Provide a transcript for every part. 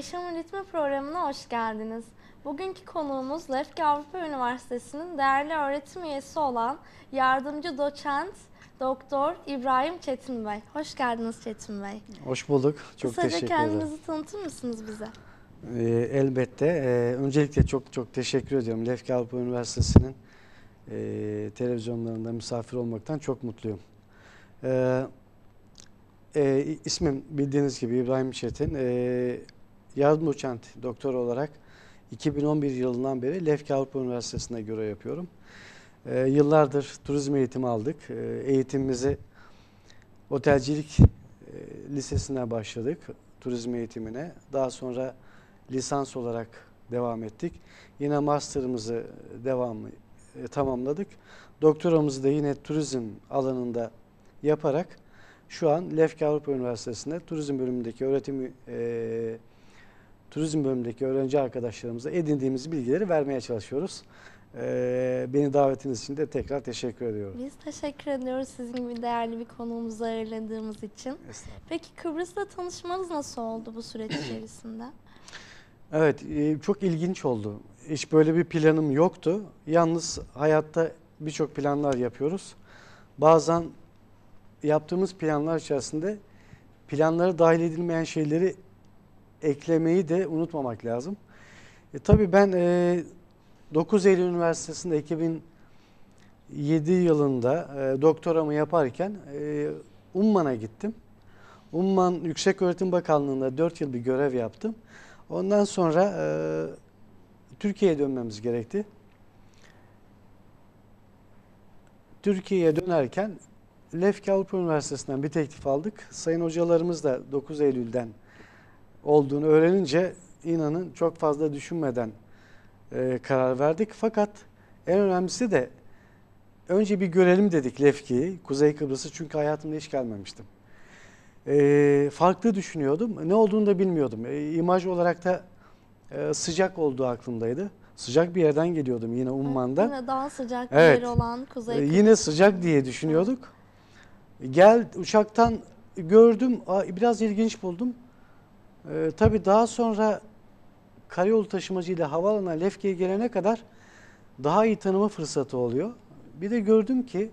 Yaşamın Ritmi programına hoş geldiniz. Bugünkü konuğumuz Lefke Avrupa Üniversitesi'nin değerli öğretim üyesi olan yardımcı doçent Doktor İbrahim Çetin Bey. Hoş geldiniz Çetin Bey. Hoş bulduk. Çok Kısaca teşekkür ederim. kendinizi tanıtır mısınız bize? Elbette. Öncelikle çok teşekkür ediyorum. Lefke Avrupa Üniversitesi'nin televizyonlarında misafir olmaktan çok mutluyum. İsmim bildiğiniz gibi İbrahim Çetin. Yardım doçent doktor olarak 2011 yılından beri Lefke Avrupa Üniversitesi'nde görev yapıyorum. Yıllardır turizm eğitimi aldık. Eğitimimizi otelcilik lisesine başladık, turizm eğitimine. Daha sonra lisans olarak devam ettik. Yine master'ımızı tamamladık. Doktoramızı da yine turizm alanında yaparak şu an Lefke Avrupa Üniversitesi'nde turizm bölümündeki öğrenci arkadaşlarımıza edindiğimiz bilgileri vermeye çalışıyoruz. Beni davetiniz için de tekrar teşekkür ediyorum. Biz teşekkür ediyoruz sizin gibi değerli bir konuğumuzu ağırladığımız için. Peki Kıbrıs'la tanışmanız nasıl oldu bu süreç içerisinde? Evet, çok ilginç oldu. Hiç böyle bir planım yoktu. Yalnız hayatta birçok planlar yapıyoruz. Bazen yaptığımız planlar içerisinde planlara dahil edilmeyen şeyleri eklemeyi de unutmamak lazım. Tabii ben 9 Eylül Üniversitesi'nde 2007 yılında doktoramı yaparken Umman'a gittim. Umman Yükseköğretim Bakanlığı'nda 4 yıl bir görev yaptım. Ondan sonra Türkiye'ye dönmemiz gerekti. Türkiye'ye dönerken Lefke Avrupa Üniversitesi'nden bir teklif aldık. Sayın hocalarımız da 9 Eylül'den olduğunu öğrenince inanın çok fazla düşünmeden karar verdik. Fakat en önemlisi de önce bir görelim dedik Lefke'yi, Kuzey Kıbrıs'ı, çünkü hayatımda hiç gelmemiştim. Farklı düşünüyordum. Ne olduğunu da bilmiyordum. İmaj olarak da sıcak olduğu aklımdaydı. Sıcak bir yerden geliyordum yine Umman'dan. Yine daha sıcak bir Evet. yer olan Kuzey Kıbrıs. Yine sıcak diye düşünüyorduk. Uçaktan gördüm. Biraz ilginç buldum. Tabii daha sonra karayolu taşımacıyla havaalanına Lefke'ye gelene kadar daha iyi tanıma fırsatı oluyor. Bir de gördüm ki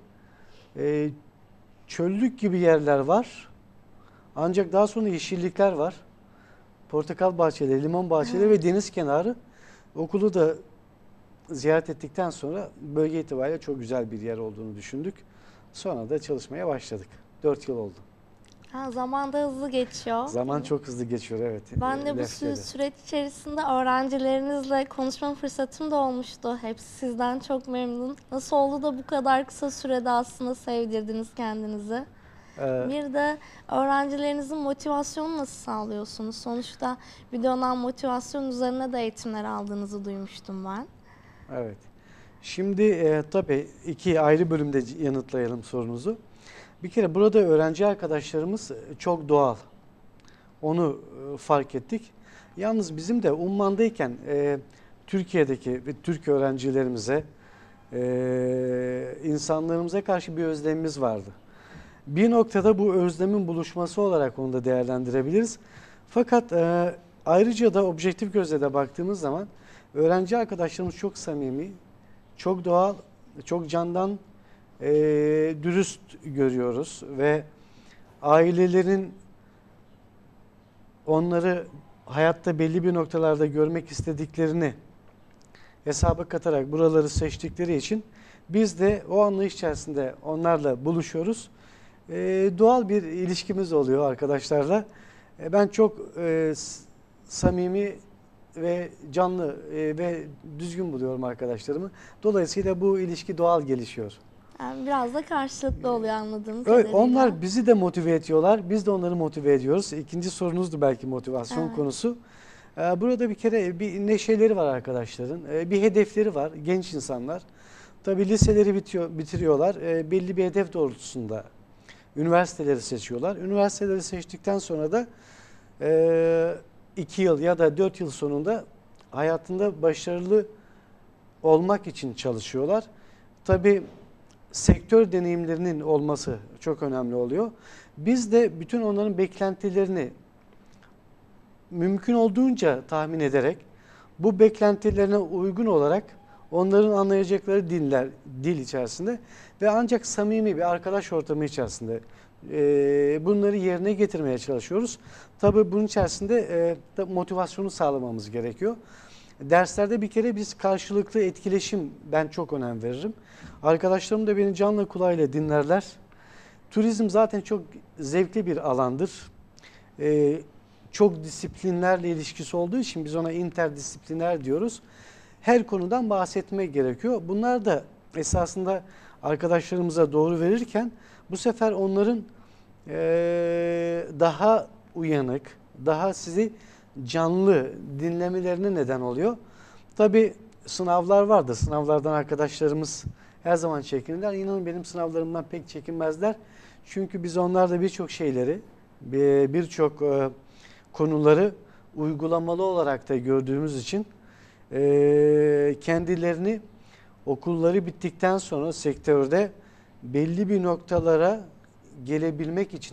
çöllük gibi yerler var. Ancak daha sonra yeşillikler var. Portakal bahçeleri, limon bahçeleri ve deniz kenarı. Okulu da ziyaret ettikten sonra bölge itibariyle çok güzel bir yer olduğunu düşündük. Sonra da çalışmaya başladık. 4 yıl oldu. Zaman da hızlı geçiyor. Zaman çok hızlı geçiyor, evet. Ben de bu süreç içerisinde öğrencilerinizle konuşma fırsatım da olmuştu. Hepsi sizden çok memnun. Nasıl oldu da bu kadar kısa sürede aslında sevdirdiniz kendinizi? Bir de öğrencilerinizin motivasyonunu nasıl sağlıyorsunuz? Sonuçta bir dönem motivasyon üzerine de eğitimler aldığınızı duymuştum ben. Evet. Şimdi tabii iki ayrı bölümde yanıtlayalım sorunuzu. Bir kere burada öğrenci arkadaşlarımız çok doğal. Onu fark ettik. Yalnız bizim de Umman'dayken Türkiye'deki ve Türk öğrencilerimize, insanlarımıza karşı bir özlemimiz vardı. Bir noktada bu özlemin buluşması olarak onu da değerlendirebiliriz. Fakat ayrıca da objektif gözle de baktığımız zaman öğrenci arkadaşlarımız çok samimi, çok doğal, çok candan, dürüst görüyoruz ve ailelerin onları hayatta belli bir noktalarda görmek istediklerini hesaba katarak buraları seçtikleri için biz de o anlayış içerisinde onlarla buluşuyoruz. Doğal bir ilişkimiz oluyor arkadaşlarla. Ben çok samimi ve canlı ve düzgün buluyorum arkadaşlarımı. Dolayısıyla bu ilişki doğal gelişiyor. Yani biraz da karşılıklı oluyor anladığım kadarıyla. Onlar bizi de motive ediyorlar. Biz de onları motive ediyoruz. İkinci sorunuzdu belki motivasyon konusu. Burada bir kere bir neşeleri var arkadaşların. Bir hedefleri var genç insanlar. Tabii liseleri bitiriyorlar. Belli bir hedef doğrultusunda üniversiteleri seçiyorlar. Üniversiteleri seçtikten sonra da 2 yıl ya da 4 yıl sonunda hayatında başarılı olmak için çalışıyorlar. Tabii sektör deneyimlerinin olması çok önemli oluyor. Biz de bütün onların beklentilerini mümkün olduğunca tahmin ederek bu beklentilerine uygun olarak onların anlayacakları dil içerisinde ve ancak samimi bir arkadaş ortamı içerisinde bunları yerine getirmeye çalışıyoruz. Tabii bunun içerisinde motivasyonu sağlamamız gerekiyor. Derslerde bir kere biz karşılıklı etkileşim, ben çok önem veririm. Arkadaşlarım da beni canlı kulağıyla dinlerler. Turizm zaten çok zevkli bir alandır. Çok disiplinlerle ilişkisi olduğu için biz ona interdisipliner diyoruz. Her konudan bahsetmek gerekiyor. Bunlar da esasında arkadaşlarımıza doğru verirken bu sefer onların daha uyanık, daha sizi canlı dinlemelerine neden oluyor. Tabii sınavlar vardır. Sınavlardan arkadaşlarımız her zaman çekinirler. İnanın benim sınavlarımdan pek çekinmezler. Çünkü biz onlarda birçok şeyleri, birçok konuları uygulamalı olarak da gördüğümüz için kendilerini okulları bittikten sonra sektörde belli bir noktalara gelebilmek için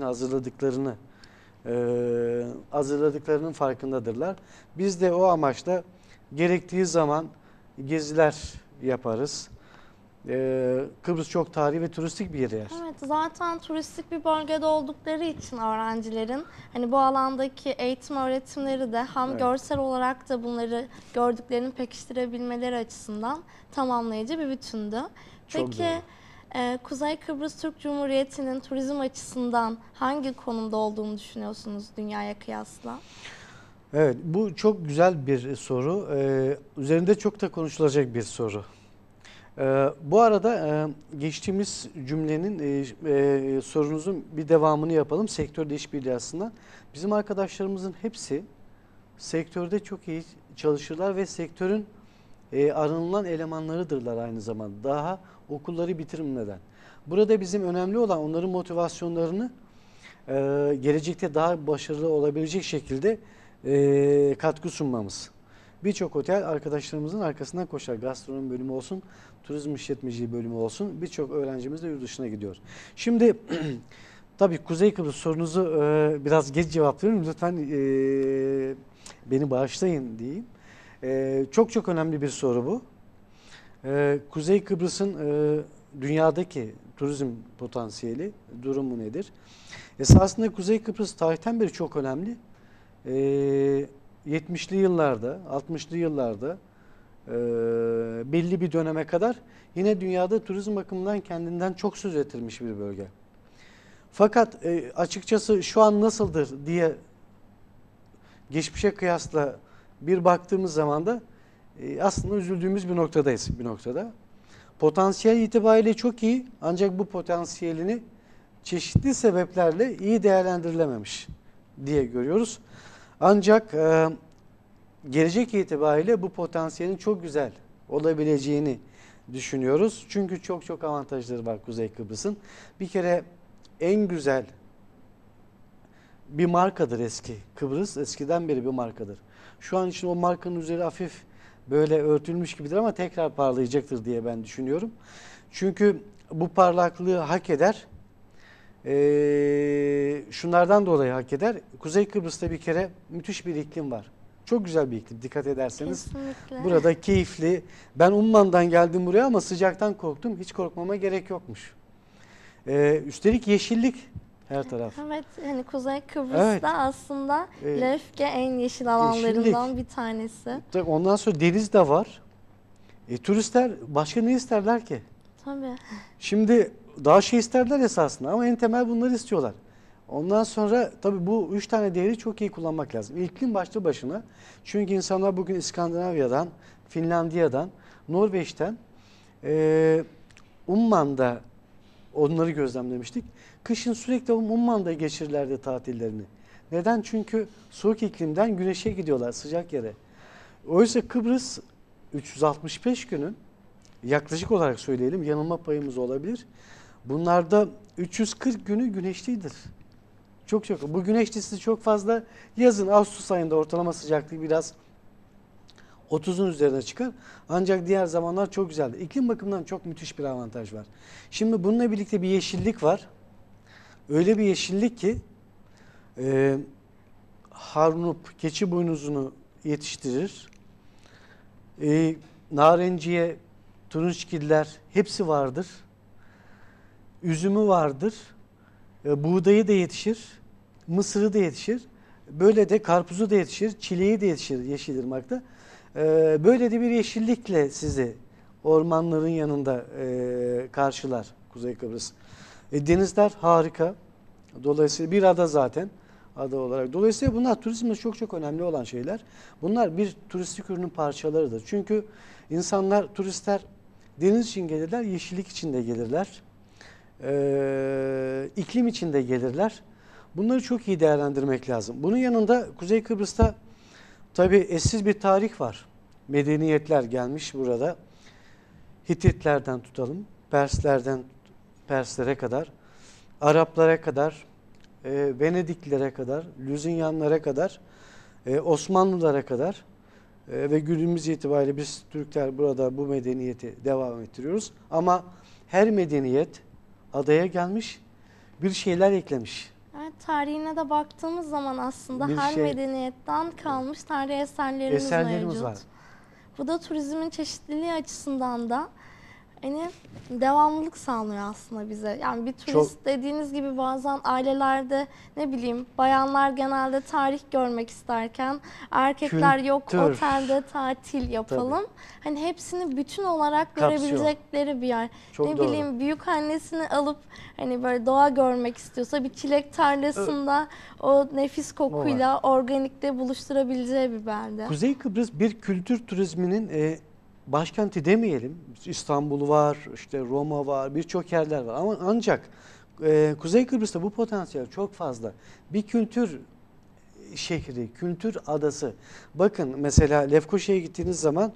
hazırladıklarının farkındadırlar. Biz de o amaçla gerektiği zaman geziler yaparız. Kıbrıs çok tarihi ve turistik bir yer. Evet, zaten turistik bir bölgede oldukları için öğrencilerin hani bu alandaki eğitim öğretimleri de hem görsel olarak da bunları gördüklerini pekiştirebilmeleri açısından tamamlayıcı bir bütündü. Peki Kuzey Kıbrıs Türk Cumhuriyeti'nin turizm açısından hangi konumda olduğunu düşünüyorsunuz dünyaya kıyasla? Evet, bu çok güzel bir soru. Üzerinde çok da konuşulacak bir soru. Bu arada geçtiğimiz cümlenin sorunuzun bir devamını yapalım. Sektörde işbirliği aslında. Bizim arkadaşlarımızın hepsi sektörde çok iyi çalışırlar ve sektörün aranılan elemanlarıdırlar aynı zamanda. Daha okulları bitirmeden. Burada bizim önemli olan onların motivasyonlarını gelecekte daha başarılı olabilecek şekilde katkı sunmamız. Birçok otel arkadaşlarımızın arkasından koşar. Gastronomi bölümü olsun, turizm işletmeciliği bölümü olsun. Birçok öğrencimiz de yurt dışına gidiyor. Şimdi tabii Kuzey Kıbrıs sorunuzu biraz geç cevaplıyorum. Lütfen beni bağışlayın diyeyim. Çok önemli bir soru bu. Kuzey Kıbrıs'ın dünyadaki turizm potansiyeli, durumu nedir? Esasında Kuzey Kıbrıs tarihten beri çok önemli. 70'li yıllarda, 60'lı yıllarda belli bir döneme kadar yine dünyada turizm bakımından kendinden çok söz ettirmiş bir bölge. Fakat açıkçası şu an nasıldır diye geçmişe kıyasla bir baktığımız zaman da aslında üzüldüğümüz bir noktadayız bir noktada. Potansiyel itibariyle çok iyi ancak bu potansiyelini çeşitli sebeplerle iyi değerlendirilememiş diye görüyoruz. Ancak gelecek itibariyle bu potansiyelin çok güzel olabileceğini düşünüyoruz. Çünkü çok avantajları var Kuzey Kıbrıs'ın. Bir kere en güzel bir markadır eski Kıbrıs. Eskiden beri bir markadır. Şu an için o markanın üzeri hafif böyle örtülmüş gibidir ama tekrar parlayacaktır diye ben düşünüyorum. Çünkü bu parlaklığı hak eder. Şunlardan dolayı hak eder. Kuzey Kıbrıs'ta bir kere müthiş bir iklim var. Çok güzel bir iklim dikkat ederseniz. Kesinlikle. Burada keyifli. Ben Umman'dan geldim buraya ama sıcaktan korktum. Hiç korkmama gerek yokmuş. Üstelik yeşillik her taraf. Evet, hani Kuzey Kıbrıs'ta aslında Lefke en yeşil alanlarından bir tanesi. Tabii ondan sonra deniz de var. Turistler başka ne isterler ki? Tabii. Şimdi daha şey isterler esasında ama en temel bunları istiyorlar. Ondan sonra tabii bu 3 tane değeri çok iyi kullanmak lazım. İklim başlı başına. Çünkü insanlar bugün İskandinavya'dan, Finlandiya'dan, Norveç'ten, Umman'da onları gözlemlemiştik. Kışın sürekli Umman'da geçirirlerdi tatillerini. Neden? Çünkü soğuk iklimden güneşe gidiyorlar, sıcak yere. Oysa Kıbrıs 365 günün yaklaşık olarak söyleyelim, yanılma payımız olabilir. Bunlarda 340 günü güneşlidir. Çok. Bu güneşlisi çok fazla. Yazın Ağustos ayında ortalama sıcaklığı biraz 30'un üzerine çıkar. Ancak diğer zamanlar çok güzeldir. İklim bakımından çok müthiş bir avantaj var. Şimdi bununla birlikte bir yeşillik var. Öyle bir yeşillik ki harnup, keçi boynuzunu yetiştirir. Narenciye, turunçgiller hepsi vardır. Üzümü vardır. Buğdayı da yetişir. Mısırı da yetişir. Böyle de karpuzu da yetişir. Çileği de yetişir Yeşilırmak'ta. Böyle de bir yeşillikle sizi ormanların yanında karşılar Kuzey Kıbrıs. Denizler harika. Dolayısıyla bir ada zaten. Ada olarak. Dolayısıyla bunlar turizmde çok çok önemli olan şeyler. Bunlar bir turistik ürünün parçalarıdır. Çünkü insanlar, turistler deniz için gelirler, yeşillik için de gelirler. İklim için de gelirler. Bunları çok iyi değerlendirmek lazım. Bunun yanında Kuzey Kıbrıs'ta tabii eşsiz bir tarih var. Medeniyetler gelmiş burada. Hititlerden tutalım, Perslere kadar, Araplara kadar, Venediklilere kadar, Lüzinyanlara kadar, Osmanlılara kadar ve günümüz itibariyle biz Türkler burada bu medeniyeti devam ettiriyoruz. Ama her medeniyet adaya gelmiş, bir şeyler eklemiş. Evet, tarihine de baktığımız zaman aslında her medeniyetten kalmış tarihi eserlerimiz mevcut. var. Bu da turizmin çeşitliliği açısından da hani devamlılık sağlıyor aslında bize. Yani bir turist dediğiniz gibi bazen ailelerde ne bileyim bayanlar genelde tarih görmek isterken erkekler yok otelde tatil yapalım. Tabii. Hani hepsini bütün olarak görebilecekleri bir yer. Çok ne bileyim büyük annesini alıp hani böyle doğa görmek istiyorsa bir çilek tarlasında o nefis kokuyla organikte buluşturabileceği bir belde. Kuzey Kıbrıs bir kültür turizminin başkenti demeyelim. İstanbul var, işte Roma var, birçok yerler var. Ama ancak Kuzey Kıbrıs'ta bu potansiyel çok fazla. Bir kültür şehri, kültür adası. Bakın mesela Lefkoşa'ya gittiğiniz zaman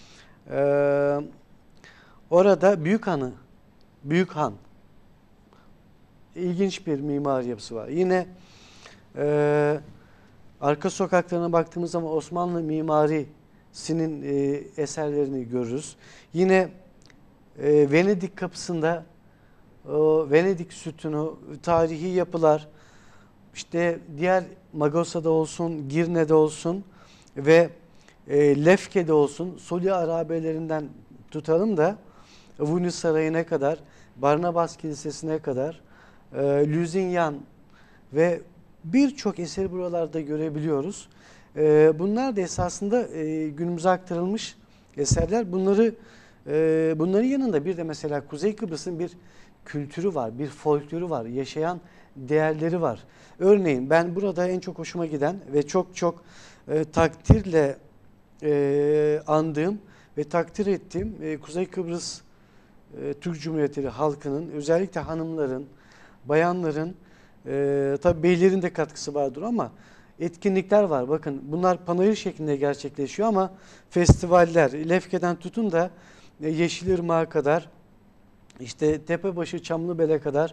orada Büyük Han. İlginç bir mimari yapısı var. Yine arka sokaklarına baktığımız zaman Osmanlı mimarisinin eserlerini görürüz. Yine Venedik kapısında Venedik sütunu, tarihi yapılar, işte diğer Magosa'da olsun, Girne'de olsun ve Lefke'de olsun, Soli Arabelerinden tutalım da Vuni Sarayı'na kadar, Barnabas Kilisesi'ne kadar, Lüzinyan ve birçok eseri buralarda görebiliyoruz. Bunlar da esasında günümüze aktarılmış eserler. Bunların yanında bir de mesela Kuzey Kıbrıs'ın bir kültürü var, bir folklorü var, yaşayan değerleri var. Örneğin ben burada en çok hoşuma giden ve çok çok takdirle andığım ve takdir ettiğim Kuzey Kıbrıs Türk Cumhuriyeti halkının, özellikle hanımların, bayanların, tabii beylerin de katkısı vardır ama etkinlikler var. Bakın bunlar panayır şeklinde gerçekleşiyor ama festivaller, Lefke'den tutun da Yeşilırmak'a kadar, işte Tepebaşı, Çamlıbel'e kadar,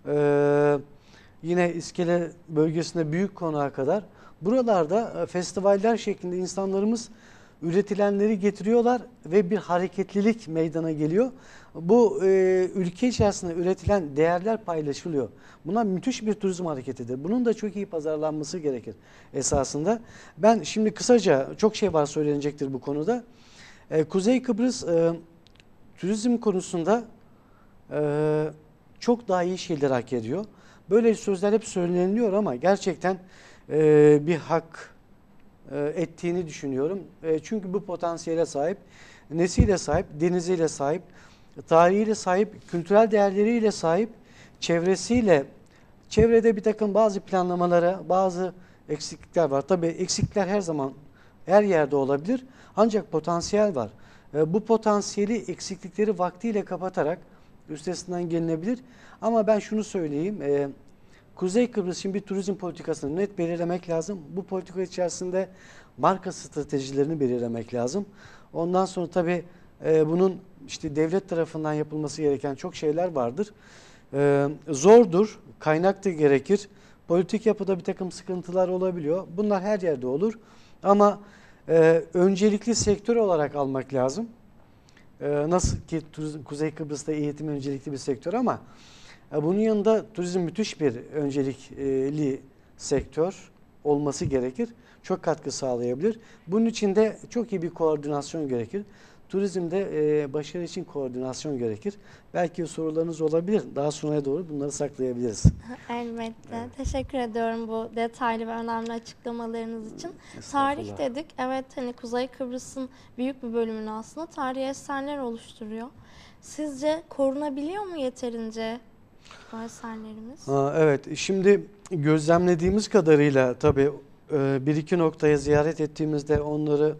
yine İskele bölgesinde Büyükkonak'a kadar buralarda festivaller şeklinde insanlarımız üretilenleri getiriyorlar ve bir hareketlilik meydana geliyor. Bu ülke içerisinde üretilen değerler paylaşılıyor. Buna müthiş bir turizm hareketidir. Bunun da çok iyi pazarlanması gerekir esasında. Ben şimdi kısaca çok şey var söylenecektir bu konuda. Kuzey Kıbrıs turizm konusunda çok daha iyi şeyler hak ediyor. Böyle sözler hep söyleniliyor ama gerçekten bir hak ettiğini düşünüyorum. Çünkü bu potansiyele sahip, nesiyle sahip, deniziyle sahip, tarihiyle sahip, kültürel değerleriyle sahip, çevrede bir takım bazı planlamalara, bazı eksiklikler var. Tabii eksiklikler her zaman, her yerde olabilir. Ancak potansiyel var. Bu potansiyeli, eksiklikleri vaktiyle kapatarak üstesinden gelinebilir. Ama ben şunu söyleyeyim, Kuzey Kıbrıs için bir turizm politikasını net belirlemek lazım. Bu politika içerisinde marka stratejilerini belirlemek lazım. Ondan sonra tabii bunun işte devlet tarafından yapılması gereken çok şeyler vardır. Zordur, kaynak da gerekir. Politik yapıda bir takım sıkıntılar olabiliyor. Bunlar her yerde olur. Ama öncelikli sektör olarak almak lazım. Nasıl ki Kuzey Kıbrıs'ta eğitim öncelikli bir sektör ama bunun yanında turizm müthiş bir öncelikli sektör. olması gerekir. Çok katkı sağlayabilir. Bunun için de çok iyi bir koordinasyon gerekir. Turizmde başarı için koordinasyon gerekir. Belki sorularınız olabilir. Daha sonraya doğru bunları saklayabiliriz. Elbette. Evet. Teşekkür ediyorum bu detaylı ve önemli açıklamalarınız için. Tarih Estağfurullah. dedik. Evet, hani Kuzey Kıbrıs'ın büyük bir bölümünü aslında tarihi eserler oluşturuyor. Sizce korunabiliyor mu yeterince bu eserlerimiz? Evet, şimdi gözlemlediğimiz kadarıyla tabii bir iki noktaya ziyaret ettiğimizde onları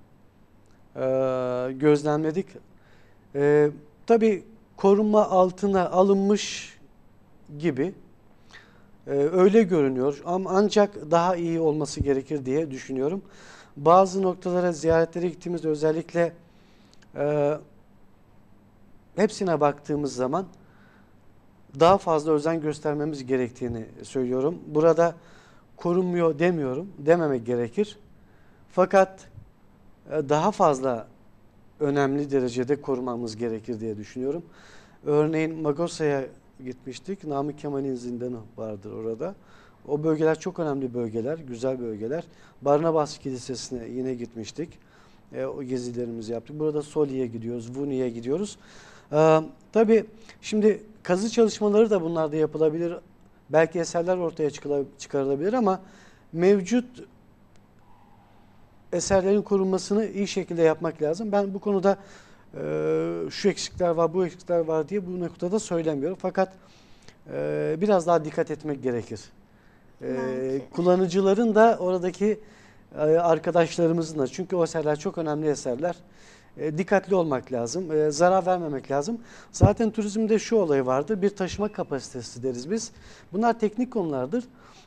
gözlemledik. Tabii korunma altına alınmış gibi öyle görünüyor ama ancak daha iyi olması gerekir diye düşünüyorum. Bazı noktalara ziyaretlere gittiğimizde özellikle e, hepsine baktığımız zaman daha fazla özen göstermemiz gerektiğini söylüyorum. Burada korunmuyor demiyorum, dememek gerekir. Fakat daha fazla önemli derecede korumamız gerekir diye düşünüyorum. Örneğin Magosa'ya gitmiştik. Namık Kemal'in zindanı vardır orada. O bölgeler çok önemli bölgeler, güzel bölgeler. Barnabas Kilisesi'ne yine gitmiştik. O gezilerimizi yaptık. Burada Soli'ye gidiyoruz, Vuni'ye gidiyoruz. Tabii şimdi kazı çalışmaları da bunlarda yapılabilir. Belki eserler ortaya çıkarılabilir ama mevcut eserlerin korunmasını iyi şekilde yapmak lazım. Ben bu konuda şu eksikler var, bu eksikler var diye bu noktada söylemiyorum. Fakat biraz daha dikkat etmek gerekir. Belki. Kullanıcıların da oradaki arkadaşlarımızın da, çünkü o eserler çok önemli eserler. Dikkatli olmak lazım, zarar vermemek lazım. Zaten turizmde şu olay vardır, bir taşıma kapasitesi deriz biz. Bunlar teknik konulardır.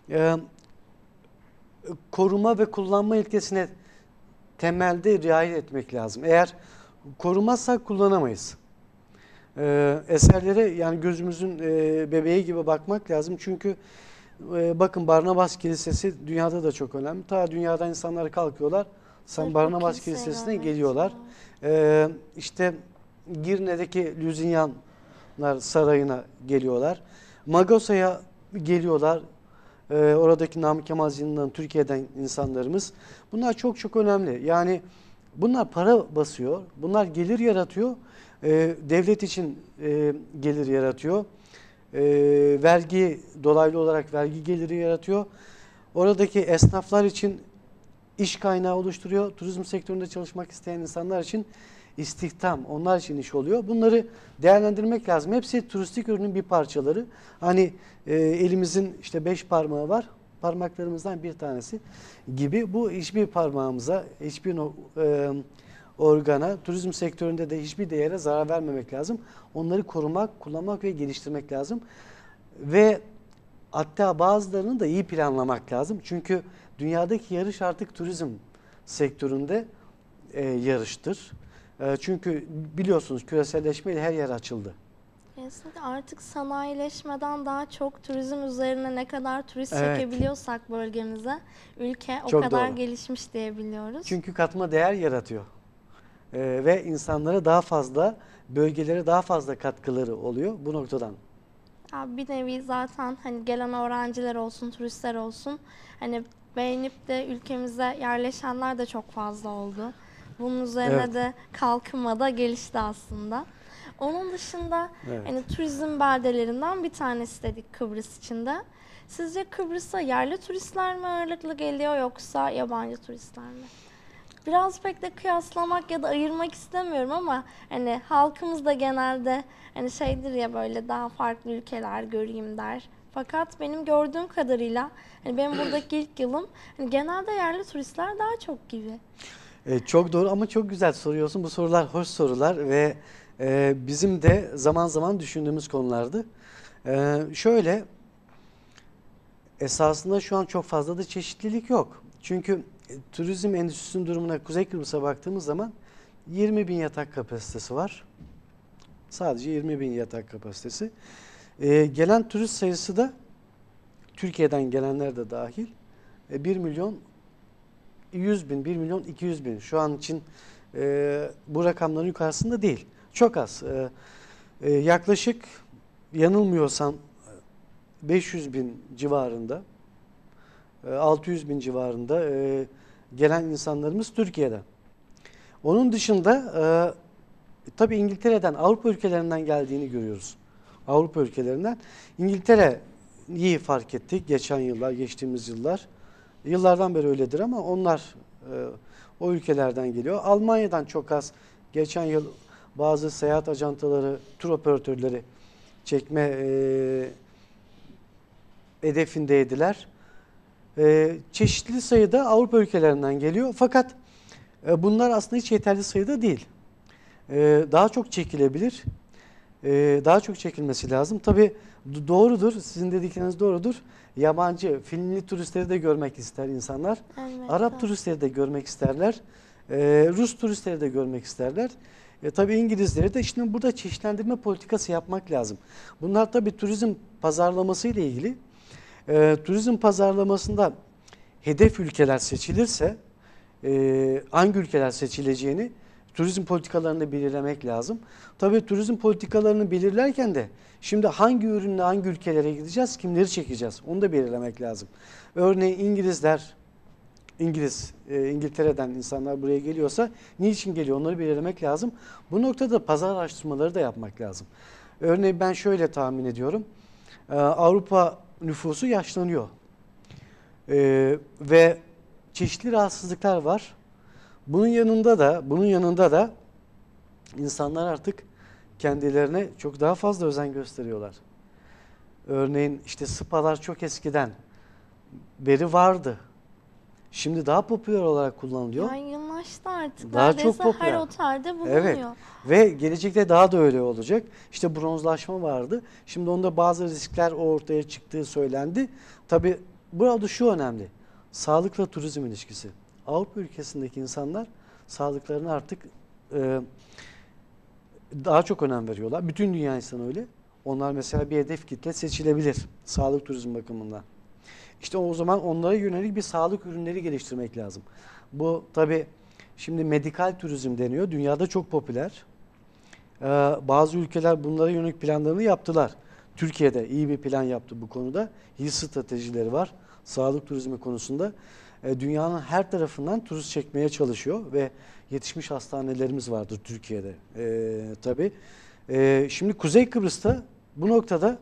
Koruma ve kullanma ilkesine temelde riayet etmek lazım. Eğer korumazsak kullanamayız. Eserlere yani gözümüzün bebeği gibi bakmak lazım. Çünkü bakın Barnabas Kilisesi dünyada da çok önemli. Ta dünyadan insanlar kalkıyorlar. Sırf o Barnabas kiliseyi Kilisesi'ne görmek geliyorlar. için. İşte Girne'deki Lüzinyanlar Sarayı'na geliyorlar. Magosa'ya geliyorlar. Oradaki Namık Kemal Zindanı'ndan Türkiye'den insanlarımız. Bunlar çok çok önemli. Yani bunlar para basıyor. Bunlar gelir yaratıyor. Devlet için gelir yaratıyor. Vergi, dolaylı olarak vergi geliri yaratıyor. Oradaki esnaflar için iş kaynağı oluşturuyor. Turizm sektöründe çalışmak isteyen insanlar için istihdam, onlar için iş oluyor. Bunları değerlendirmek lazım. Hepsi turistik ürünün bir parçaları. Hani elimizin işte 5 parmağı var. Parmaklarımızdan bir tanesi gibi. Bu hiçbir parmağımıza, hiçbir organa, turizm sektöründe de hiçbir değere zarar vermemek lazım. Onları korumak, kullanmak ve geliştirmek lazım. Ve hatta bazılarını da iyi planlamak lazım. Çünkü dünyadaki yarış artık turizm sektöründe yarıştır. Çünkü biliyorsunuz küreselleşmeyle her yer açıldı. Kesinlikle artık sanayileşmeden daha çok turizm üzerine ne kadar turist Evet. çekebiliyorsak bölgemize, ülke o Çok kadar doğru. gelişmiş diyebiliyoruz. Çünkü katma değer yaratıyor. Ve insanlara daha fazla, bölgelere daha fazla katkıları oluyor bu noktadan. Ya bir nevi zaten hani gelen öğrenciler olsun, turistler olsun, hani beğenip de ülkemize yerleşenler de çok fazla oldu. Bunun üzerine Evet. de kalkınma da gelişti aslında. Onun dışında Evet. hani turizm beldelerinden bir tanesi dedik Kıbrıs içinde. Sizce Kıbrıs'a yerli turistler mi ağırlıklı geliyor yoksa yabancı turistler mi? Biraz pek de kıyaslamak ya da ayırmak istemiyorum ama hani halkımız da genelde hani şeydir ya, böyle daha farklı ülkeler göreyim der. Fakat benim gördüğüm kadarıyla hani benim buradaki ilk yılım hani genelde yerli turistler daha çok gibi. Çok doğru ama çok güzel soruyorsun. Bu sorular hoş sorular ve bizim de zaman zaman düşündüğümüz konulardı. Şöyle, esasında şu an çok fazla da çeşitlilik yok. Çünkü turizm endüstrisinin durumuna Kuzey Kıbrıs'a baktığımız zaman 20 bin yatak kapasitesi var. Sadece 20 bin yatak kapasitesi. Gelen turist sayısı da Türkiye'den gelenler de dahil 1 milyon 100 bin, 1 milyon 200 bin. Şu an için bu rakamların yukarısında değil. Çok az. Yaklaşık yanılmıyorsam 500 bin civarında 600 bin civarında gelen insanlarımız Türkiye'de. Onun dışında tabii İngiltere'den, Avrupa ülkelerinden geldiğini görüyoruz. Avrupa ülkelerinden. İngiltere'yi fark ettik geçen yıllar, geçtiğimiz yıllar. Yıllardan beri öyledir ama onlar o ülkelerden geliyor. Almanya'dan çok az. Geçen yıl bazı seyahat ajantaları, tur operatörleri çekme hedefindeydiler. Çeşitli sayıda Avrupa ülkelerinden geliyor. Fakat bunlar aslında hiç yeterli sayıda değil. Daha çok çekilebilir. Daha çok çekilmesi lazım. Tabii doğrudur, sizin dedikleriniz doğrudur. Yabancı, filmli turistleri de görmek ister insanlar. Evet, Arap turistleri de görmek isterler. Rus turistleri de görmek isterler. Tabii İngilizleri de şimdi burada çeşitlendirme politikası yapmak lazım. Bunlar tabii turizm pazarlaması ile ilgili. Turizm pazarlamasında hedef ülkeler seçilirse hangi ülkeler seçileceğini turizm politikalarını belirlemek lazım. Tabii turizm politikalarını belirlerken de şimdi hangi ürünle hangi ülkelere gideceğiz, kimleri çekeceğiz onu da belirlemek lazım. Örneğin İngiltere'den insanlar buraya geliyorsa niçin geliyor onları belirlemek lazım. Bu noktada pazar araştırmaları da yapmak lazım. Örneğin ben şöyle tahmin ediyorum. Avrupa nüfusu yaşlanıyor. Ve çeşitli rahatsızlıklar var. Bunun yanında da insanlar artık kendilerine çok daha fazla özen gösteriyorlar. Örneğin işte spalar çok eskiden beri vardı. Şimdi daha popüler olarak kullanılıyor. yaygınlaştı artık. Daha Neredeyse çok popüler. her otelde bulunuyor. Evet. Ve gelecekte daha da öyle olacak. İşte bronzlaşma vardı. Şimdi onda bazı riskler ortaya çıktığı söylendi. Tabii burada şu önemli. Sağlıkla turizm ilişkisi. Avrupa ülkesindeki insanlar sağlıklarına artık daha çok önem veriyorlar. Bütün dünya insanı öyle. Onlar mesela bir hedef kitle seçilebilir sağlık turizm bakımından. İşte o zaman onlara yönelik bir sağlık ürünleri geliştirmek lazım. Bu tabii şimdi medikal turizm deniyor. Dünyada çok popüler. Bazı ülkeler bunlara yönelik planlarını yaptılar. Türkiye'de iyi bir plan yaptı bu konuda. İyi stratejileri var sağlık turizmi konusunda. Dünyanın her tarafından turist çekmeye çalışıyor ve yetişmiş hastanelerimiz vardır Türkiye'de. Tabii. Şimdi Kuzey Kıbrıs'ta bu noktada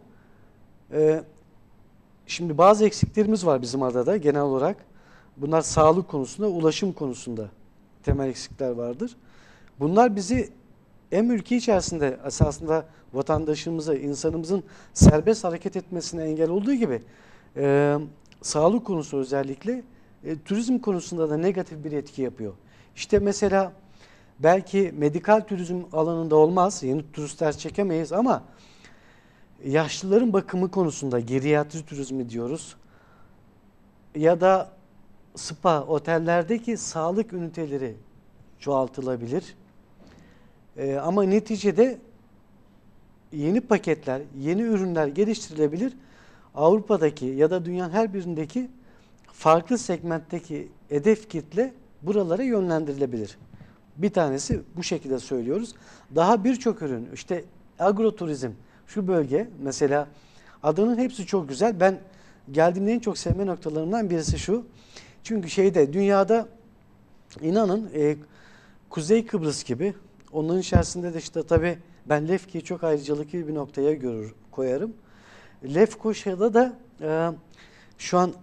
şimdi bazı eksiklerimiz var bizim adada genel olarak. Bunlar sağlık konusunda, ulaşım konusunda temel eksikler vardır. Bunlar bizi hem ülke içerisinde esasında vatandaşımıza, insanımızın serbest hareket etmesine engel olduğu gibi sağlık konusu özellikle turizm konusunda da negatif bir etki yapıyor. İşte mesela belki medikal turizm alanında olmaz, yeni turistler çekemeyiz ama yaşlıların bakımı konusunda geriatri turizmi diyoruz. Ya da spa, otellerdeki sağlık üniteleri çoğaltılabilir. Ama neticede yeni paketler, yeni ürünler geliştirilebilir. Avrupa'daki ya da dünyanın her birindeki farklı segmentteki hedef kitle buralara yönlendirilebilir. Bir tanesi bu şekilde söylüyoruz. Daha birçok ürün, işte agroturizm, şu bölge mesela adanın hepsi çok güzel. Ben geldiğimde en çok sevme noktalarından birisi şu. Çünkü dünyada inanın Kuzey Kıbrıs gibi onların içerisinde de işte tabii ben Lefki'yi çok ayrıcalıklı bir noktaya koyarım. Lefkoşa'da da şu an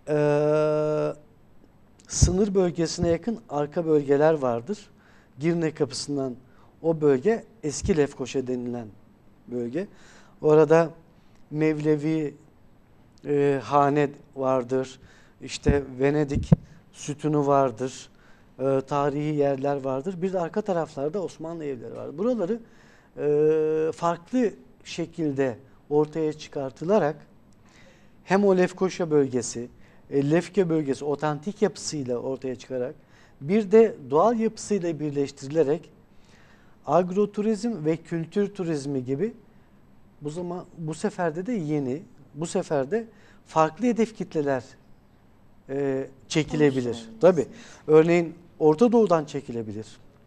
sınır bölgesine yakın arka bölgeler vardır. Girne kapısından o bölge eski Lefkoşa denilen bölge. Orada Mevlevi hane vardır. İşte Venedik sütunu vardır. Tarihi yerler vardır. Bir de arka taraflarda Osmanlı evleri var. Buraları farklı şekilde ortaya çıkartılarak hem o Lefkoşa bölgesi, Lefke bölgesi otantik yapısıyla ortaya çıkarak bir de doğal yapısıyla birleştirilerek agroturizm ve kültür turizmi gibi bu seferde de bu sefer de farklı hedef kitleler çekilebilir. Tabii. Örneğin Orta Doğu'dan çekilebilir.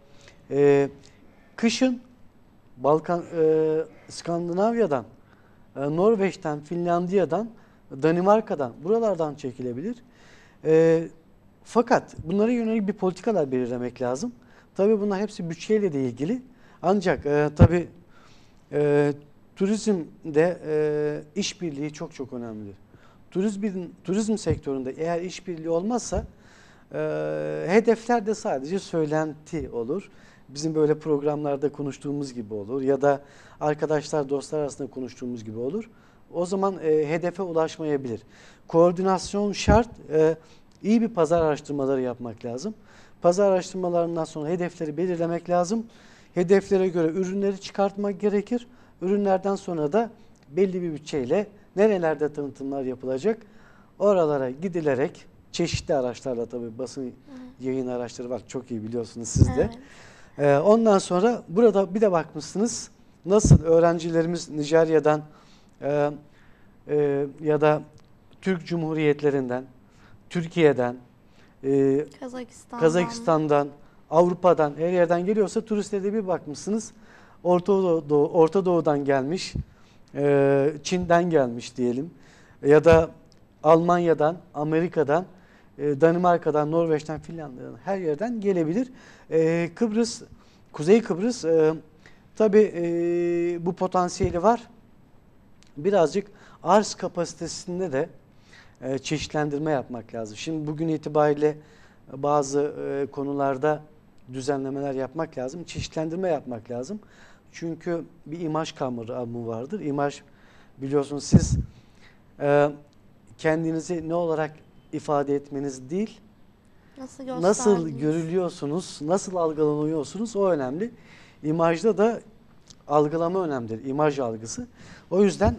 Kışın İskandinavya'dan, Norveç'ten, Finlandiya'dan, Danimarka'dan, buralardan çekilebilir. Fakat bunlara yönelik bir politikalar belirlemek lazım. Tabii bunlar hepsi bütçeyle de ilgili. Ancak tabii turizmde işbirliği çok çok önemlidir. Turizm sektöründe eğer işbirliği olmazsa hedefler de sadece söylenti olur. Bizim böyle programlarda konuştuğumuz gibi olur ya da arkadaşlar, dostlar arasında konuştuğumuz gibi olur. O zaman hedefe ulaşmayabilir. Koordinasyon şart. İyi bir pazar araştırmaları yapmak lazım. Pazar araştırmalarından sonra hedefleri belirlemek lazım. Hedeflere göre ürünleri çıkartmak gerekir. Ürünlerden sonra da belli bir bütçeyle nerelerde tanıtımlar yapılacak, oralara gidilerek çeşitli araçlarla, tabii basın yayın araçları var, çok iyi biliyorsunuz siz de. Ondan sonra burada bir de bakmışsınız nasıl öğrencilerimiz Nijerya'dan ya da Türk Cumhuriyetlerinden, Türkiye'den, Kazakistan'dan, Avrupa'dan, her yerden geliyorsa turistlere de bir bakmışsınız Orta Doğu'dan gelmiş, Çin'den gelmiş diyelim ya da Almanya'dan, Amerika'dan, Danimarka'dan, Norveç'ten, Finlandiya'dan her yerden gelebilir. Kıbrıs, Kuzey Kıbrıs tabii bu potansiyeli var. Birazcık arz kapasitesinde de çeşitlendirme yapmak lazım. Şimdi bugün itibariyle bazı konularda düzenlemeler yapmak lazım. Çeşitlendirme yapmak lazım. Çünkü bir imaj kavramı vardır. İmaj, biliyorsunuz siz kendinizi ne olarak ifade etmeniz değil, nasıl görülüyorsunuz, nasıl algılanıyorsunuz, o önemli. İmajda da algılama önemlidir. İmaj algısı. O yüzden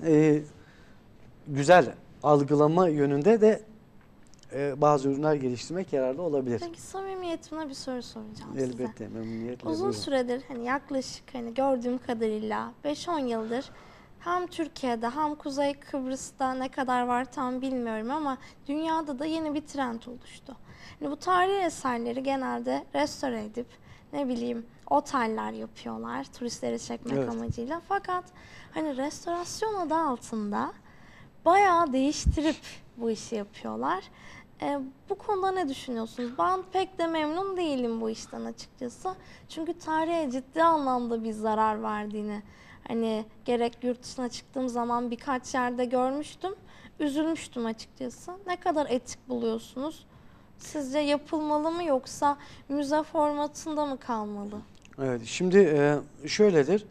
güzel algılama yönünde de bazı ürünler geliştirmek yararlı olabilir. Peki samimiyetimle bir soru soracağım size. Elbette, memnuniyetle. Uzun süredir yaklaşık gördüğüm kadarıyla 5-10 yıldır hem Türkiye'de hem Kuzey Kıbrıs'ta ne kadar var tam bilmiyorum ama dünyada da yeni bir trend oluştu. Bu tarihi eserleri genelde restore edip oteller yapıyorlar turistleri çekmek amacıyla. Fakat restorasyon adı altında bayağı değiştirip bu işi yapıyorlar. Bu konuda ne düşünüyorsunuz? Ben pek de memnun değilim bu işten açıkçası. Çünkü tarihe ciddi anlamda bir zarar verdiğini gerek yurt dışına çıktığım zaman birkaç yerde görmüştüm. Üzülmüştüm açıkçası. Ne kadar etik buluyorsunuz? Sizce yapılmalı mı yoksa müze formatında mı kalmalı? Evet, şimdi şöyledir.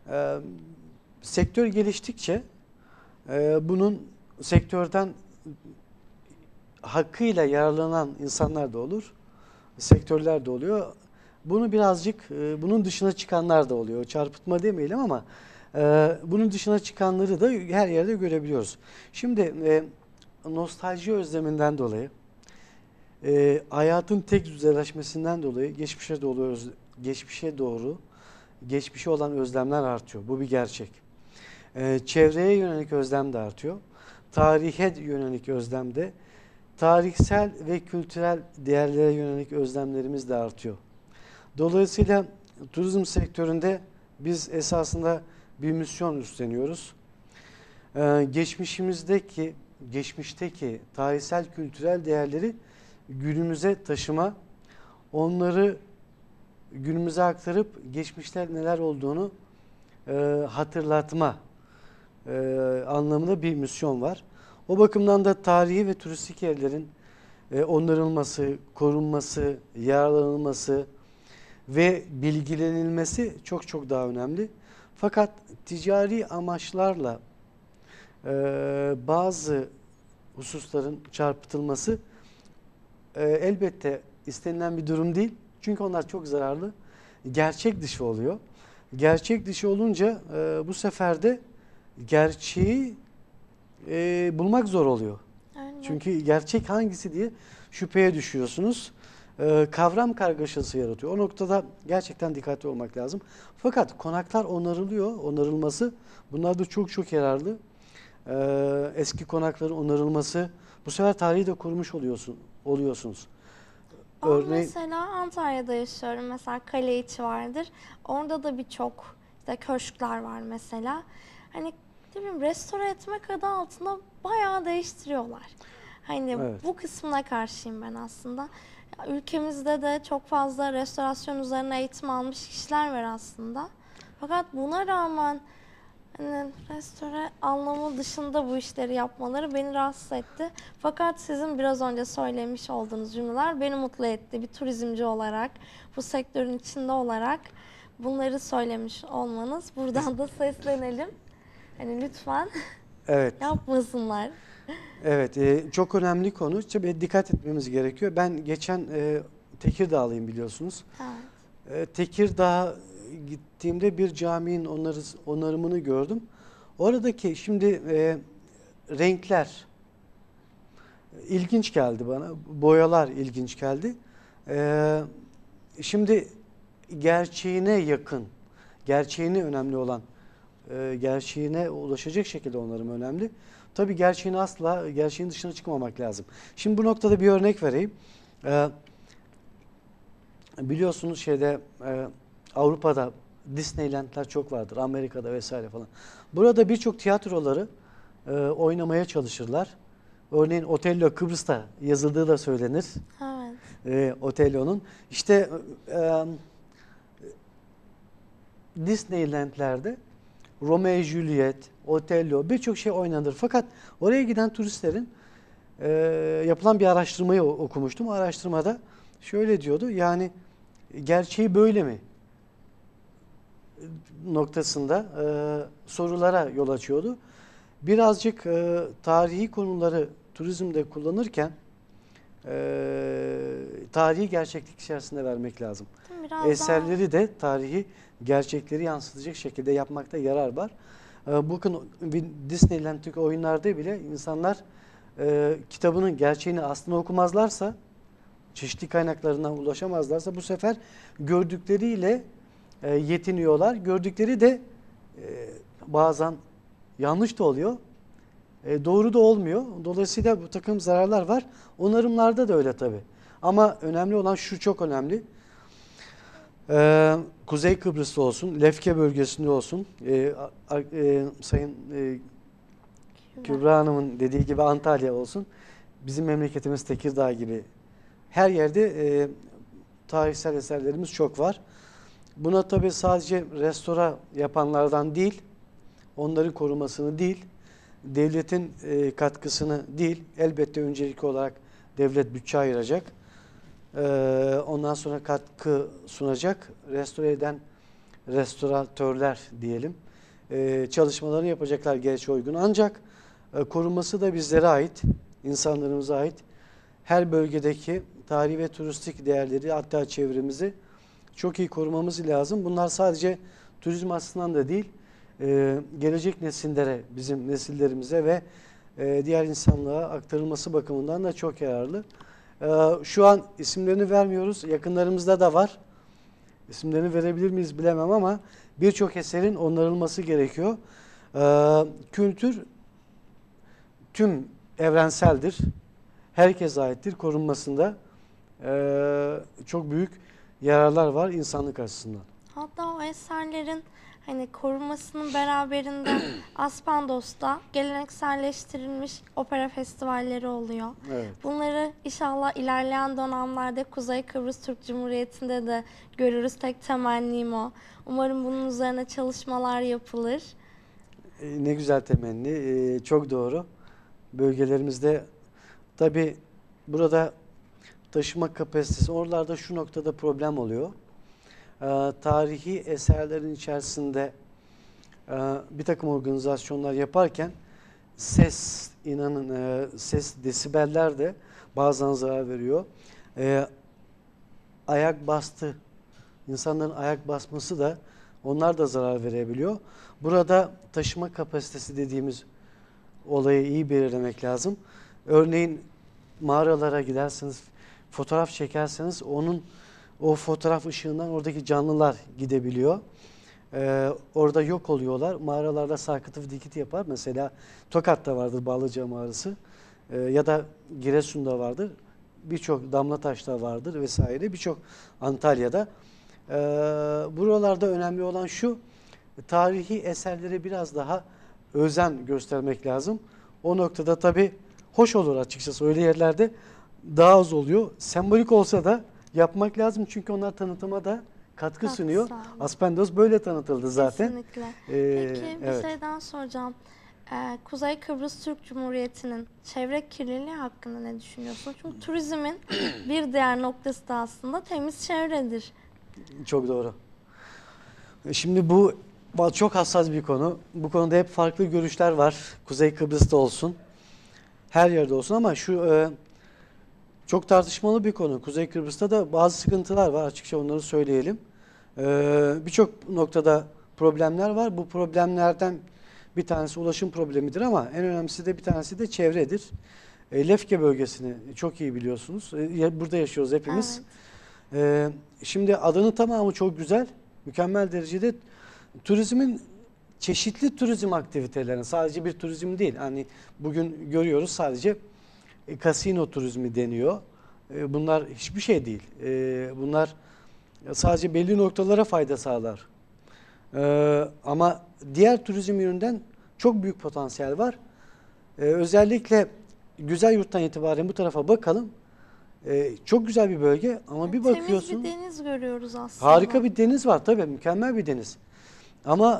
Sektör geliştikçe bunun sektörden hakkıyla yararlanan insanlar da olur, sektörler de oluyor. Bunu birazcık bunun dışına çıkanlar da oluyor. Çarpıtma demeyelim ama bunun dışına çıkanları da her yerde görebiliyoruz. Şimdi nostalji özleminden dolayı, hayatın tek düzeleşmesinden dolayı geçmişe olan özlemler artıyor. Bu bir gerçek. Çevreye yönelik özlem de artıyor. Tarihe yönelik özlem de, tarihsel ve kültürel değerlere yönelik özlemlerimiz de artıyor. Dolayısıyla turizm sektöründe biz esasında bir misyon üstleniyoruz. Geçmişteki tarihsel kültürel değerleri günümüze taşıma, onları günümüze aktarıp geçmişte neler olduğunu hatırlatma anlamında bir misyon var. O bakımdan da tarihi ve turistik yerlerin onarılması, korunması, yararlanılması ve bilgilenilmesi çok çok daha önemli. Fakat ticari amaçlarla bazı hususların çarpıtılması elbette istenilen bir durum değil. Çünkü onlar çok zararlı, gerçek dışı oluyor. Gerçek dışı olunca bu sefer de gerçeği bulmak zor oluyor. Aynen. Çünkü gerçek hangisi diye şüpheye düşüyorsunuz. Kavram kargaşası yaratıyor. O noktada gerçekten dikkatli olmak lazım. Fakat konaklar onarılıyor. Onarılması bunlar da çok çok yararlı. Eski konakların onarılması, bu sefer tarihi de korumuş oluyorsunuz. Ben mesela Antalya'da yaşıyorum. Mesela kale içi vardır. Orada da birçok köşkler var mesela. Restore etmek adı altında bayağı değiştiriyorlar. Hani Evet. bu kısmına karşıyım ben aslında. Ya, ülkemizde de çok fazla restorasyon üzerine eğitim almış kişiler var aslında. Fakat buna rağmen hani restore anlamı dışında bu işleri yapmaları beni rahatsız etti. Fakat sizin biraz önce söylemiş olduğunuz cümleler beni mutlu etti. Bir turizmci olarak, bu sektörün içinde olarak bunları söylemiş olmanız. Buradan da seslenelim. Hani lütfen Evet. yapmasınlar. Evet, çok önemli konu. Tabii dikkat etmemiz gerekiyor. Ben geçen Tekirdağlıyım biliyorsunuz. Evet. Tekirdağ'a gittiğimde bir caminin onarımını gördüm. Oradaki şimdi renkler ilginç geldi bana. Boyalar ilginç geldi. Şimdi gerçeğine yakın, gerçeğine önemli olan, gerçeğine ulaşacak şekilde onarım önemli. Tabii gerçeğin dışına çıkmamak lazım. Şimdi bu noktada bir örnek vereyim. Biliyorsunuz Avrupa'da Disneyland'ler çok vardır. Amerika'da vesaire falan. Burada birçok tiyatroları oynamaya çalışırlar. Örneğin Otello Kıbrıs'ta yazıldığı da söylenir. Evet. Otello'nun. İşte Disneyland'lerde Romeo Juliet, Otello birçok şey oynanır. Fakat oraya giden turistlerin yapılan bir araştırmayı okumuştum. O araştırmada şöyle diyordu. Yani gerçeği böyle mi? Noktasında sorulara yol açıyordu. Birazcık tarihi konuları turizmde kullanırken tarihi gerçeklik içerisinde vermek lazım. Biraz Eserleri de tarihi gerçekleri yansıtacak şekilde yapmakta yarar var. Bakın Disneyland'deki oyunlarda bile insanlar kitabının gerçeğini aslında okumazlarsa, çeşitli kaynaklarından ulaşamazlarsa bu sefer gördükleriyle yetiniyorlar. Gördükleri de bazen yanlış da oluyor. Doğru da olmuyor. Dolayısıyla bu takım zararlar var. Onarımlarda da öyle tabii. Ama önemli olan şu, çok önemli. Kuzey Kıbrıs'ta olsun, Lefke bölgesinde olsun, Sayın Kübra Hanım'ın dediği gibi Antalya olsun, bizim memleketimiz Tekirdağ gibi her yerde tarihsel eserlerimiz çok var. Buna tabii sadece restore yapanlardan değil, onların korumasını değil, devletin katkısını değil, elbette öncelikli olarak devlet bütçe ayıracak. Ondan sonra katkı sunacak. Restore eden restoratörler diyelim. Çalışmalarını yapacaklar gereçe uygun. Ancak korunması da bizlere ait, insanlarımıza ait. Her bölgedeki tarihi ve turistik değerleri, hatta çevremizi çok iyi korumamız lazım. Bunlar sadece turizm açısından da değil, gelecek nesillere, bizim nesillerimize ve diğer insanlığa aktarılması bakımından da çok yararlı. Şu an isimlerini vermiyoruz. Yakınlarımızda da var. İsimlerini verebilir miyiz bilemem ama birçok eserin onarılması gerekiyor. Kültür tüm evrenseldir. Herkese aittir. Korunmasında çok büyük yararlar var insanlık açısından. Hatta o eserlerin hani korunmasının beraberinde Aspandos'ta gelenekselleştirilmiş opera festivalleri oluyor. Evet. Bunları inşallah ilerleyen dönemlerde Kuzey Kıbrıs Türk Cumhuriyeti'nde de görürüz. Tek temennim o. Umarım bunun üzerine çalışmalar yapılır. Ne güzel temenni. Çok doğru. Bölgelerimizde tabii burada taşıma kapasitesi, oralarda şu noktada problem oluyor. Tarihi eserlerin içerisinde bir takım organizasyonlar yaparken ses, inanın ses desibeller de bazen zarar veriyor. Ayak bastı, insanların ayak basması da, onlar da zarar verebiliyor. Burada taşıma kapasitesi dediğimiz olayı iyi belirlemek lazım. Örneğin mağaralara giderseniz, fotoğraf çekerseniz o fotoğraf ışığından oradaki canlılar gidebiliyor. Orada yok oluyorlar. Mağaralarda sarkıtı dikit yapar. Mesela Tokat'ta vardır Bağlıca Mağarası. Ya da Giresun'da vardır. Birçok Damlataş'ta vardır vesaire. Birçok Antalya'da. Buralarda önemli olan şu, tarihi eserlere biraz daha özen göstermek lazım. O noktada tabii hoş olur açıkçası. Öyle yerlerde daha az oluyor. Sembolik olsa da yapmak lazım çünkü onlar tanıtıma da katkı sunuyor. sağlıyor. Aspendos böyle tanıtıldı zaten. Kesinlikle. Ee, Peki bir evet. şeyden soracağım. Kuzey Kıbrıs Türk Cumhuriyeti'nin çevre kirliliği hakkında ne düşünüyorsun? Çünkü turizmin bir diğer noktası da aslında temiz çevredir. Çok doğru. Şimdi bu çok hassas bir konu. Bu konuda hep farklı görüşler var. Kuzey Kıbrıs'ta olsun, her yerde olsun ama çok tartışmalı bir konu. Kuzey Kıbrıs'ta da bazı sıkıntılar var. Açıkça onları söyleyelim. Birçok noktada problemler var. Bu problemlerden bir tanesi ulaşım problemidir ama en önemlisi de bir tanesi de çevredir. Lefke bölgesini çok iyi biliyorsunuz. Burada yaşıyoruz hepimiz. Evet. Şimdi adanın tamamı çok güzel, mükemmel derecede turizmin çeşitli turizm aktivitelerine, sadece bir turizm değil. Hani bugün görüyoruz sadece kasino turizmi deniyor. Bunlar hiçbir şey değil. Bunlar sadece belli noktalara fayda sağlar. Ama diğer turizm yönünden çok büyük potansiyel var. Özellikle Güzelyurt'tan itibaren bu tarafa bakalım. Çok güzel bir bölge ama bir bakıyorsun. Temiz bir deniz görüyoruz aslında. Harika bir deniz var tabii, mükemmel bir deniz. Ama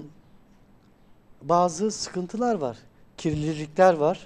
bazı sıkıntılar var, kirlilikler var.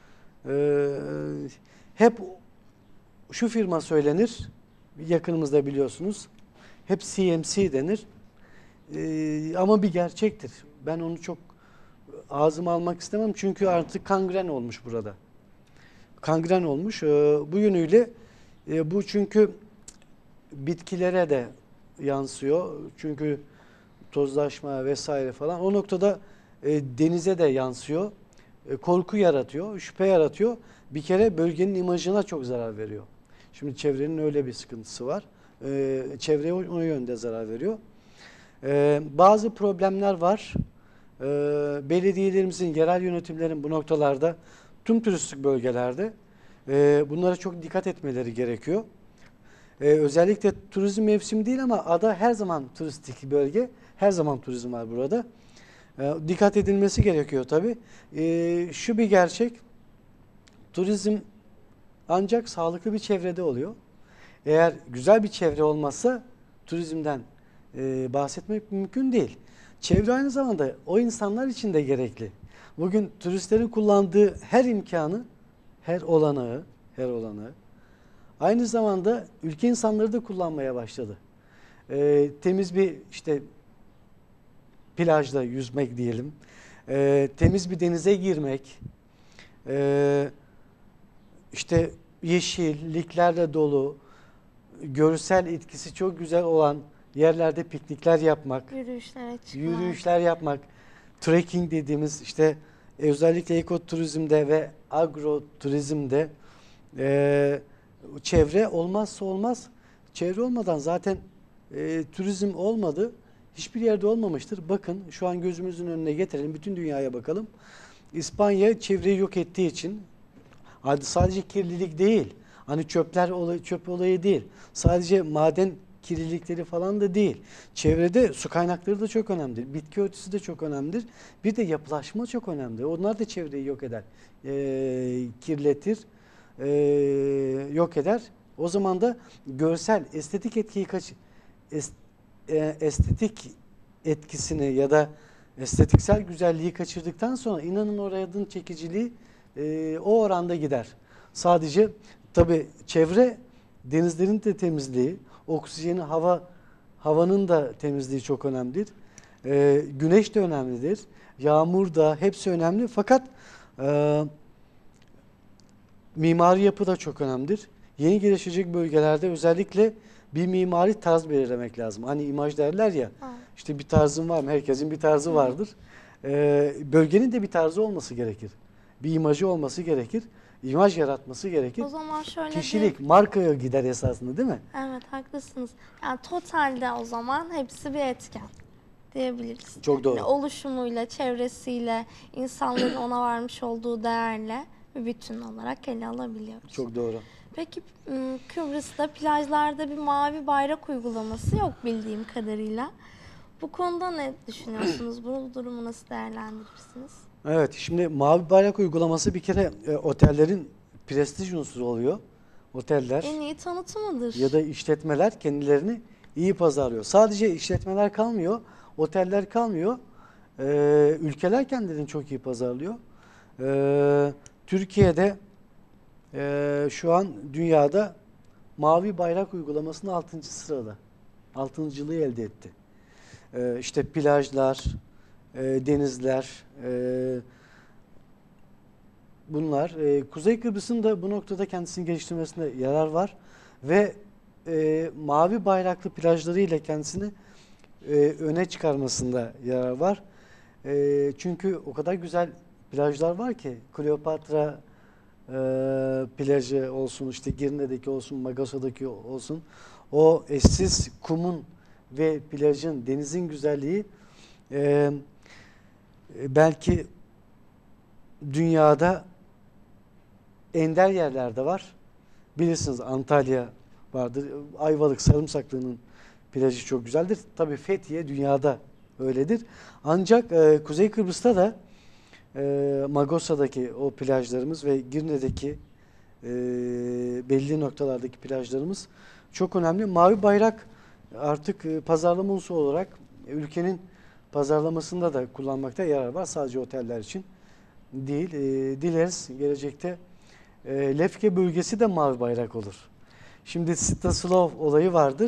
Hep şu firma söylenir, yakınımızda biliyorsunuz. Hep CMC denir. Ama bir gerçektir. Ben onu çok ağzıma almak istemem çünkü artık kangren olmuş burada. Kangren olmuş. Bu yönüyle bu çünkü bitkilere de yansıyor. Çünkü tozlaşma vesaire falan. O noktada denize de yansıyor. Korku yaratıyor, şüphe yaratıyor. Bir kere bölgenin imajına çok zarar veriyor. Şimdi çevrenin öyle bir sıkıntısı var. Çevreye o yönde zarar veriyor. Bazı problemler var. Belediyelerimizin, yerel yönetimlerin bu noktalarda, tüm turistik bölgelerde bunlara çok dikkat etmeleri gerekiyor. Özellikle turizm mevsimi değil ama ada her zaman turistik bölge. Her zaman turizm var burada. Dikkat edilmesi gerekiyor tabii. Şu bir gerçek, turizm ancak sağlıklı bir çevrede oluyor. Eğer güzel bir çevre olmazsa turizmden bahsetmek mümkün değil. Çevre aynı zamanda o insanlar için de gerekli. Bugün turistlerin kullandığı her imkanı, her olanağı aynı zamanda ülke insanları da kullanmaya başladı. Temiz bir işte plajda yüzmek diyelim, temiz bir denize girmek, işte yeşilliklerle dolu, görsel etkisi çok güzel olan yerlerde piknikler yapmak, yürüyüşler yapmak, trekking dediğimiz işte özellikle ekoturizmde ve agroturizmde çevre olmazsa olmaz. Çevre olmadan zaten turizm olmadı. Hiçbir yerde olmamıştır. Bakın şu an gözümüzün önüne getirelim. Bütün dünyaya bakalım. İspanya çevreyi yok ettiği için sadece kirlilik değil. Hani çöp olayı değil. Sadece maden kirlilikleri falan da değil. Çevrede su kaynakları da çok önemlidir. Bitki örtüsü de çok önemlidir. Bir de yapılaşma çok önemlidir. Onlar da çevreyi yok eder. Kirletir. Yok eder. O zaman da görsel, estetik etkisini ya da estetiksel güzelliği kaçırdıktan sonra inanın oranın çekiciliği o oranda gider. Sadece tabii çevre, denizlerin de temizliği, oksijeni, havanın da temizliği çok önemlidir. Güneş de önemlidir. Yağmur da hepsi önemli. Fakat mimari yapı da çok önemlidir. Yeni gelişecek bölgelerde özellikle bir mimari tarz belirlemek lazım. Hani imaj derler ya, işte bir tarzın var mı? Herkesin bir tarzı vardır. Bölgenin de bir tarzı olması gerekir. Bir imajı olması gerekir. İmaj yaratması gerekir. O zaman şöyle kişilik, markaya gider esasında değil mi? Evet, haklısınız. Yani totalde o zaman hepsi bir etken diyebiliriz. Çok doğru. Yani oluşumuyla, çevresiyle, insanların ona vermiş olduğu değerle bir bütün olarak ele alabiliyoruz. Çok doğru. Peki Kıbrıs'ta plajlarda bir mavi bayrak uygulaması yok bildiğim kadarıyla. Bu konuda ne düşünüyorsunuz? Bu durumu nasıl değerlendirirsiniz? Evet, şimdi mavi bayrak uygulaması bir kere otellerin prestij unsuru oluyor. En Oteller iyi tanıtımıdır. ya da işletmeler kendilerini iyi pazarlıyor. Sadece işletmeler kalmıyor, oteller kalmıyor. Ülkeler kendilerini çok iyi pazarlıyor. Türkiye'de şu an dünyada mavi bayrak uygulamasının 6. sırada. 6.'lığı elde etti. İşte plajlar, denizler, bunlar. Kuzey Kıbrıs'ın da bu noktada kendisini geliştirmesinde yarar var ve mavi bayraklı plajlarıyla kendisini öne çıkarmasında yarar var. Çünkü o kadar güzel plajlar var ki Kleopatra plajı olsun, işte Girne'deki olsun, Magasa'daki olsun, o eşsiz kumun ve plajın, denizin güzelliği belki dünyada ender yerlerde var. Bilirsiniz Antalya vardır. Ayvalık, Sarımsaklı'nın plajı çok güzeldir. Tabii Fethiye dünyada öyledir. Ancak Kuzey Kıbrıs'ta da Magosa'daki o plajlarımız ve Girne'deki belli noktalardaki plajlarımız çok önemli. Mavi bayrak artık pazarlama unsuru olarak ülkenin pazarlamasında da kullanmakta yarar var. Sadece oteller için değil. Dileriz gelecekte Lefke bölgesi de mavi bayrak olur. Şimdi Sitaslov olayı vardır.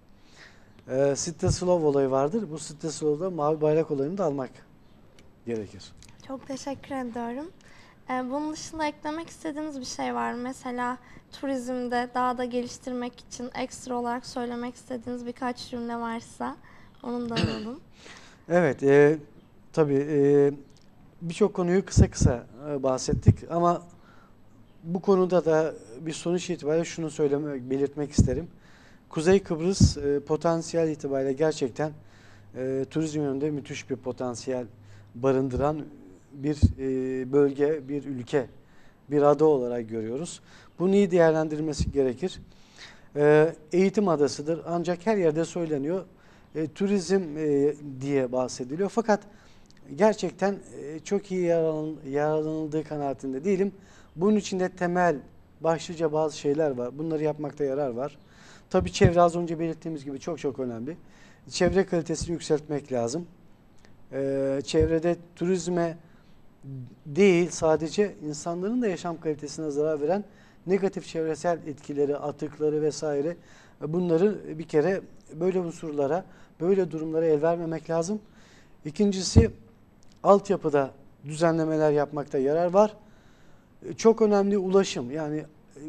Sitaslov olayı vardır. Bu Sitaslov'da mavi bayrak olayını da almak gerekir. Çok teşekkür ediyorum. Bunun dışında eklemek istediğiniz bir şey var mı? Mesela turizmde daha da geliştirmek için ekstra olarak söylemek istediğiniz birkaç cümle varsa onu da alalım. Evet, tabii birçok konuyu kısa kısa bahsettik ama bu konuda da bir sonuç itibariyle şunu belirtmek isterim. Kuzey Kıbrıs potansiyel itibariyle gerçekten turizm yönünde müthiş bir potansiyel barındıran bir bölge, bir ülke, bir ada olarak görüyoruz. Bunun iyi değerlendirilmesi gerekir. Eğitim adasıdır ancak her yerde söyleniyor. Turizm diye bahsediliyor. Fakat gerçekten çok iyi yararlanıldığı kanaatinde değilim. Bunun içinde temel, başlıca bazı şeyler var. Bunları yapmakta yarar var. Tabii çevre az önce belirttiğimiz gibi çok çok önemli. Çevre kalitesini yükseltmek lazım. Çevrede turizme değil sadece insanların da yaşam kalitesine zarar veren negatif çevresel etkileri, atıkları vesaire bunları bir kere böyle unsurlara, böyle durumlara el vermemek lazım. İkincisi altyapıda düzenlemeler yapmakta yarar var. Çok önemli ulaşım. Yani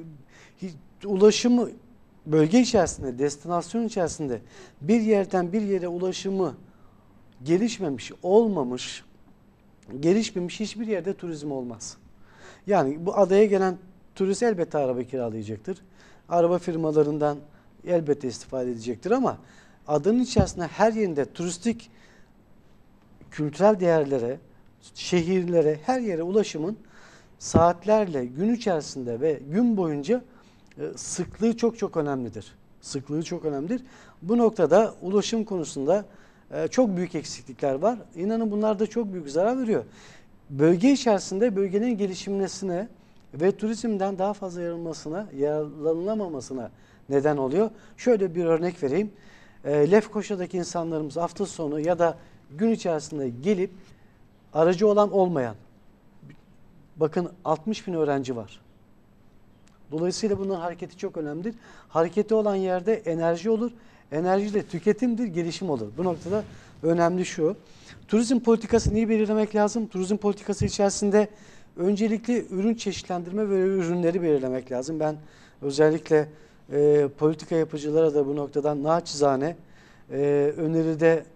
ulaşımı bölge içerisinde, destinasyon içerisinde bir yerden bir yere ulaşımı gelişmemiş, olmamış, gelişmemiş hiçbir yerde turizm olmaz. Yani bu adaya gelen turist elbette araba kiralayacaktır. Araba firmalarından elbette istifade edecektir ama adanın içerisinde her yerinde turistik kültürel değerlere, şehirlere, her yere ulaşımın saatlerle, gün içerisinde ve gün boyunca sıklığı çok çok önemlidir. Sıklığı çok önemlidir. Bu noktada ulaşım konusunda çok büyük eksiklikler var. İnanın bunlar da çok büyük zarar veriyor. Bölge içerisinde bölgenin gelişimine ve turizmden daha fazla yararlanılamamasına neden oluyor. Şöyle bir örnek vereyim. Lefkoşa'daki insanlarımız hafta sonu ya da gün içerisinde gelip aracı olan olmayan, bakın 60 bin öğrenci var. Dolayısıyla bunların hareketi çok önemlidir. Hareketi olan yerde enerji olur. Enerji de tüketimdir, gelişim olur. Bu noktada önemli şu. Turizm politikasını iyi belirlemek lazım. Turizm politikası içerisinde öncelikle ürün çeşitlendirme ve ürünleri belirlemek lazım. Ben özellikle politika yapıcılara da bu noktadan naçizane öneride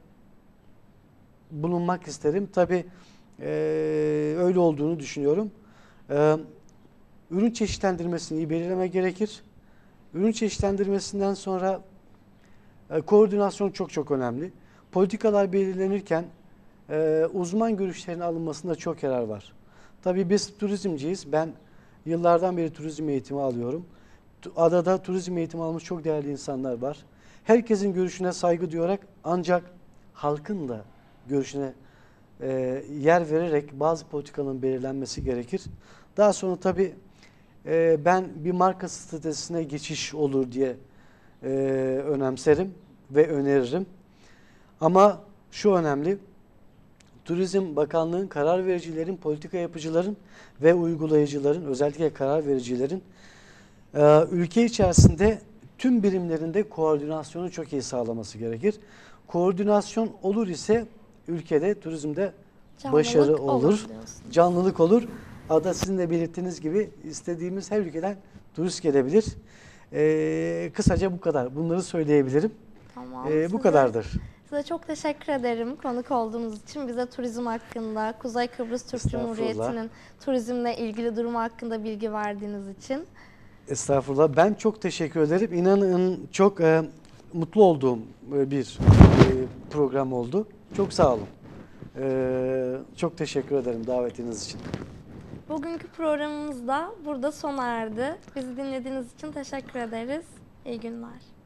bulunmak isterim. Tabii öyle olduğunu düşünüyorum. Ürün çeşitlendirmesini iyi belirlemek gerekir. Ürün çeşitlendirmesinden sonra koordinasyon çok çok önemli. Politikalar belirlenirken uzman görüşlerin alınmasında çok yarar var. Tabii biz turizmciyiz. Ben yıllardan beri turizm eğitimi alıyorum. Adada turizm eğitimi almış çok değerli insanlar var. Herkesin görüşüne saygı duyarak ancak halkın da görüşüne yer vererek bazı politikaların belirlenmesi gerekir. Daha sonra tabii ben bir marka stratejisine geçiş olur diye önemserim ve öneririm. Ama şu önemli, Turizm Bakanlığı'nın, karar vericilerin, politika yapıcıların ve uygulayıcıların, özellikle karar vericilerin ülke içerisinde tüm birimlerinde koordinasyonu çok iyi sağlaması gerekir. Koordinasyon olur ise ülkede, turizmde başarı olur, diyorsunuz. canlılık olur. Ada sizin de belirttiğiniz gibi istediğimiz her ülkeden turist gelebilir. Kısaca bu kadar. Bunları söyleyebilirim. Tamam. Bu kadardır. Size çok teşekkür ederim konuk olduğunuz için. Bize turizm hakkında, Kuzey Kıbrıs Türk Estağfurullah. Cumhuriyeti'nin turizmle ilgili durumu hakkında bilgi verdiğiniz için. Estağfurullah. Ben çok teşekkür ederim. İnanın çok mutlu olduğum bir program oldu. Çok sağ olun. Çok teşekkür ederim davetiniz için. Bugünkü programımız da burada sona erdi. Bizi dinlediğiniz için teşekkür ederiz. İyi günler.